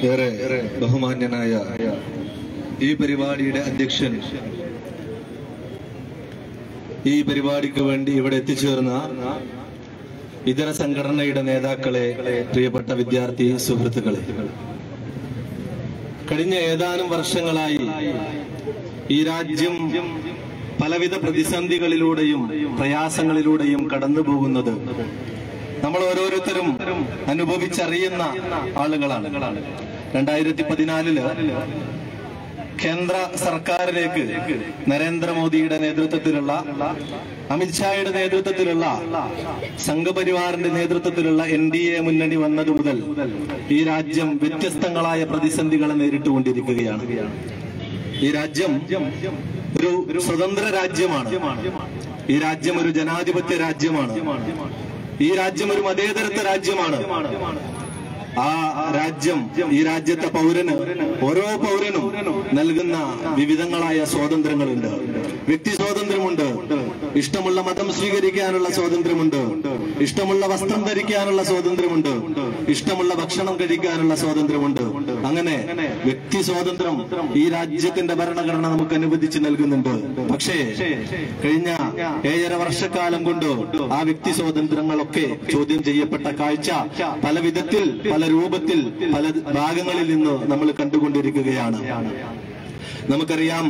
ഏറെ ബഹുമാന്യനായ ഈ പരിപാടിയുടെ അധ്യക്ഷൻ, ഈ പരിപാടിക്ക് വേണ്ടി ഇവിടെ എത്തിച്ചേർന്ന ഇതര സംഘടനയുടെ നേതാക്കളെ, പ്രിയപ്പെട്ട വിദ്യാർത്ഥി സുഹൃത്തുക്കളെ, കഴിഞ്ഞ ഏതാനും വർഷങ്ങളായി ഈ രാജ്യം പലവിധ പ്രതിസന്ധികളിലൂടെയും പ്രയാസങ്ങളിലൂടെയും കടന്നു പോകുന്നത് നമ്മൾ ഓരോരുത്തരും അനുഭവിച്ചറിയുന്ന ആളുകളാണ്. 2014 കേന്ദ്ര സർക്കാരിലേക്ക് നരേന്ദ്രമോദിയുടെ നേതൃത്വത്തിലുള്ള, അമിത്ഷായുടെ നേതൃത്വത്തിലുള്ള, സംഘപരിവാറിന്റെ നേതൃത്വത്തിലുള്ള NDA മുന്നണി വന്നതു മുതൽ ഈ രാജ്യം വ്യത്യസ്തങ്ങളായ പ്രതിസന്ധികളെ നേരിട്ടുകൊണ്ടിരിക്കുകയാണ്. ഈ രാജ്യം ഒരു സ്വതന്ത്ര രാജ്യമാണ്. ഈ രാജ്യം ഒരു ജനാധിപത്യ രാജ്യമാണ്. ഈ രാജ്യം ഒരു മതേതരത്വ രാജ്യമാണ്. ആ രാജ്യം, ഈ രാജ്യത്തെ ഓരോ പൗരനും നൽകുന്ന വിവിധങ്ങളായ സ്വാതന്ത്ര്യങ്ങളുണ്ട്. വ്യക്തി സ്വാതന്ത്ര്യമുണ്ട്, ഇഷ്ടമുള്ള മതം സ്വീകരിക്കാനുള്ള സ്വാതന്ത്ര്യമുണ്ട്, ഇഷ്ടമുള്ള വസ്ത്രം ധരിക്കാനുള്ള സ്വാതന്ത്ര്യമുണ്ട്, ഇഷ്ടമുള്ള ഭക്ഷണം കഴിക്കാനുള്ള സ്വാതന്ത്ര്യമുണ്ട്. അങ്ങനെ വ്യക്തി സ്വാതന്ത്ര്യം ഈ രാജ്യത്തിന്റെ ഭരണഘടന നമുക്ക് അനുവദിച്ച് നൽകുന്നുണ്ട്. പക്ഷേ കഴിഞ്ഞ 7.5 വർഷക്കാലം കൊണ്ട് ആ വ്യക്തി സ്വാതന്ത്ര്യങ്ങളൊക്കെ ചോദ്യം ചെയ്യപ്പെട്ട കാഴ്ച പല വിധത്തിൽ, പല രൂപത്തിൽ, പല ഭാഗങ്ങളിൽ നിന്ന് നമ്മൾ കണ്ടുകൊണ്ടിരിക്കുകയാണ്. നമുക്കറിയാം,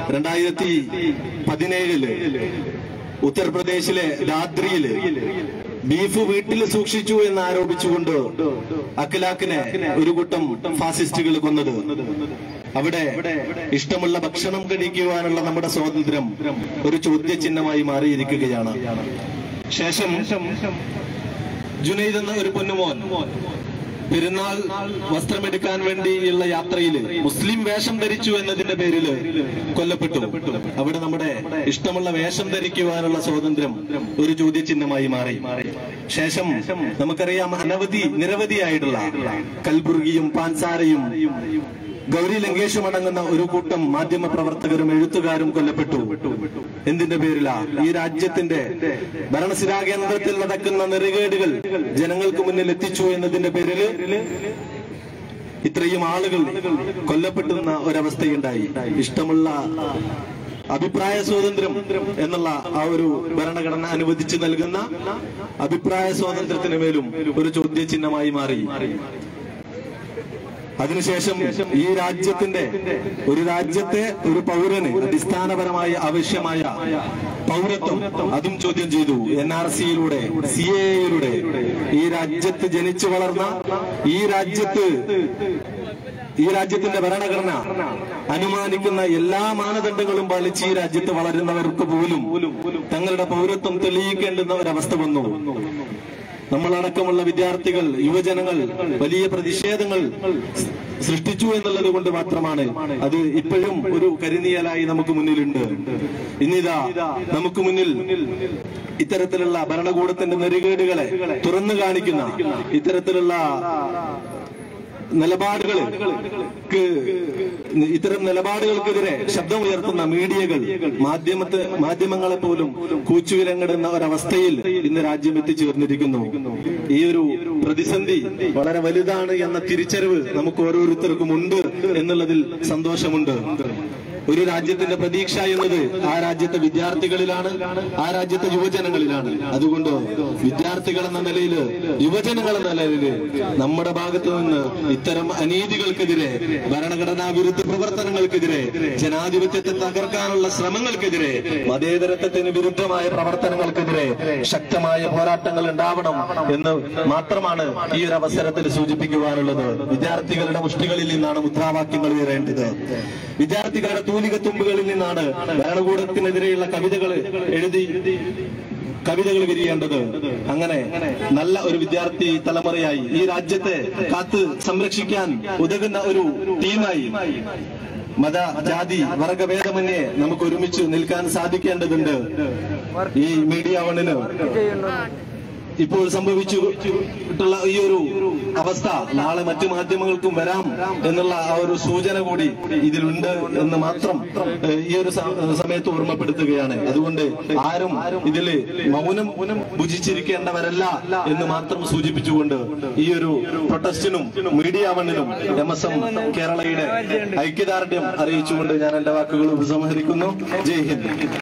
2017 ഉത്തർപ്രദേശിലെ ദാദ്രിയില് ബീഫ് വീട്ടിൽ സൂക്ഷിച്ചു എന്ന് ആരോപിച്ചുകൊണ്ട് അഖിലാഖിനെ ഒരു കൂട്ടം ഫാസിസ്റ്റുകൾ കൊന്നത്. അവിടെ ഇഷ്ടമുള്ള ഭക്ഷണം കഴിക്കുവാനുള്ള നമ്മുടെ സ്വാതന്ത്ര്യം ഒരു ചോദ്യചിഹ്നമായി മാറിയിരിക്കുകയാണ്. ശേഷം ജുനൈദ് എന്ന ഒരു പൊന്നുമോൻ പെരുന്നാൾ വസ്ത്രമെടുക്കാൻ വേണ്ടിയുള്ള യാത്രയില് മുസ്ലിം വേഷം ധരിച്ചു എന്നതിന്റെ പേരില് കൊല്ലപ്പെട്ടു. അവിടെ നമ്മുടെ ഇഷ്ടമുള്ള വേഷം ധരിക്കുവാനുള്ള സ്വാതന്ത്ര്യം ഒരു ചോദ്യചിഹ്നമായി മാറി. ശേഷം നമുക്കറിയാം, നിരവധിയായിട്ടുള്ള കൽബുർഗിയും പാൻസാരയും ഗൗരി ലങ്കേഷും അടങ്ങുന്ന ഒരു കൂട്ടം മാധ്യമ പ്രവർത്തകരും എഴുത്തുകാരും കൊല്ലപ്പെട്ടു. എന്തിന്റെ പേരിലാ? ഈ രാജ്യത്തിന്റെ ഭരണസിരാ കേന്ദ്രത്തിൽ നടക്കുന്ന നെറികേടുകൾ ജനങ്ങൾക്ക് മുന്നിൽ എത്തിച്ചു എന്നതിന്റെ പേരിൽ ഇത്രയും ആളുകൾ കൊല്ലപ്പെടുന്ന ഒരവസ്ഥയുണ്ടായി. ഇഷ്ടമുള്ള അഭിപ്രായ സ്വാതന്ത്ര്യം എന്നുള്ള ആ ഒരു ഭരണഘടന അനുവദിച്ചു നൽകുന്ന അഭിപ്രായ സ്വാതന്ത്ര്യത്തിന് മേലും ഒരു ചോദ്യചിഹ്നമായി മാറി. അതിനുശേഷം ഈ ഒരു രാജ്യത്തെ ഒരു പൗരന് അടിസ്ഥാനപരമായ ആവശ്യമായ പൗരത്വം അതും ചോദ്യം ചെയ്തു. NRC-യിലൂടെ, CAA-യിലൂടെ ഈ രാജ്യത്ത് ജനിച്ചു വളർന്ന, ഈ രാജ്യത്തിന്റെ ഭരണഘടന അനുമാനിക്കുന്ന എല്ലാ മാനദണ്ഡങ്ങളും പാലിച്ച് ഈ രാജ്യത്ത് വളരുന്നവർക്ക് പോലും തങ്ങളുടെ പൗരത്വം തെളിയിക്കേണ്ടുന്ന ഒരവസ്ഥ വന്നു. നമ്മളടക്കമുള്ള വിദ്യാർത്ഥികൾ, യുവജനങ്ങൾ വലിയ പ്രതിഷേധങ്ങൾ സൃഷ്ടിച്ചു എന്നുള്ളത് കൊണ്ട് മാത്രമാണ് അത് ഇപ്പോഴും ഒരു കരിനിഴലായി നമുക്ക് മുന്നിലുണ്ട്. ഇന്നിതാ നമുക്ക് മുന്നിൽ ഇത്തരത്തിലുള്ള ഭരണകൂടത്തിന്റെ നെറികേടുകളെ തുറന്നു കാണിക്കുന്ന ഇത്തരത്തിലുള്ള ഇത്തരം നിലപാടുകൾക്കെതിരെ ശബ്ദമുയർത്തുന്ന മീഡിയകൾ, മാധ്യമങ്ങളെ പോലും കൂച്ചുവിലങ്ങിടുന്ന ഒരവസ്ഥയിൽ ഇന്ന് രാജ്യം എത്തിച്ചേർന്നിരിക്കുന്നു. ഈ ഒരു പ്രതിസന്ധി വളരെ വലുതാണ് എന്ന തിരിച്ചറിവ് നമുക്ക് ഓരോരുത്തർക്കും ഉണ്ട് എന്നുള്ളതിൽ സന്തോഷമുണ്ട്. ഒരു രാജ്യത്തിന്റെ പ്രതീക്ഷ എന്നത് ആ രാജ്യത്തെ വിദ്യാർത്ഥികളിലാണ്, ആ രാജ്യത്തെ യുവജനങ്ങളിലാണ്. അതുകൊണ്ട് വിദ്യാർത്ഥികൾ എന്ന നിലയില്, യുവജനങ്ങൾ എന്ന നിലയില് നമ്മുടെ ഭാഗത്തു നിന്ന് ഇത്തരം അനീതികൾക്കെതിരെ, ഭരണഘടനാ വിരുദ്ധ പ്രവർത്തനങ്ങൾക്കെതിരെ, ജനാധിപത്യത്തെ തകർക്കാനുള്ള ശ്രമങ്ങൾക്കെതിരെ, മതേതരത്വത്തിന് വിരുദ്ധമായ പ്രവർത്തനങ്ങൾക്കെതിരെ ശക്തമായ പോരാട്ടങ്ങൾ ഉണ്ടാവണം എന്ന് മാത്രമാണ് ഈ ഒരു അവസരത്തിൽ സൂചിപ്പിക്കുവാനുള്ളത്. വിദ്യാർത്ഥികളുടെ മുഷ്ടികളിൽ നിന്നാണ് മുദ്രാവാക്യങ്ങൾ ഉയരേണ്ടത്. വിദ്യാർത്ഥികളുടെ തൂലികത്തുമ്പുകളിൽ നിന്നാണ് ഭരണകൂടത്തിനെതിരെയുള്ള കവിതകൾ വിരിയേണ്ടത്. അങ്ങനെ നല്ല ഒരു വിദ്യാർത്ഥി തലമുറയായി ഈ രാജ്യത്തെ കാത്ത് സംരക്ഷിക്കാൻ ഉതകുന്ന ഒരു ടീമായി മത, ജാതി, വർഗഭേദമന്യേ നമുക്ക് ഒരുമിച്ച് നിൽക്കാൻ സാധിക്കേണ്ടതുണ്ട്. ഈ മീഡിയ വണ്ണിന് ഇപ്പോൾ സംഭവിച്ചിട്ടുള്ള ഈ ഒരു അവസ്ഥ നാളെ മറ്റു മാധ്യമങ്ങൾക്കും വരാം എന്നുള്ള ആ ഒരു സൂചന കൂടി ഇതിലുണ്ട് എന്ന് മാത്രം ഈ ഒരു സമയത്ത് ഓർമ്മപ്പെടുത്തുകയാണ്. അതുകൊണ്ട് ആരും ഇതില് മൗനം ഭുജിച്ചിരിക്കേണ്ടവരല്ല എന്ന് മാത്രം സൂചിപ്പിച്ചുകൊണ്ട് ഈ ഒരു പ്രൊട്ടസ്റ്റിനും മീഡിയ വണ്ണിനും MSM കേരളയുടെ ഐക്യദാർഢ്യം അറിയിച്ചുകൊണ്ട് ഞാൻ എന്റെ വാക്കുകൾ ഉപസംഹരിക്കുന്നു. ജയ് ഹിന്ദ്.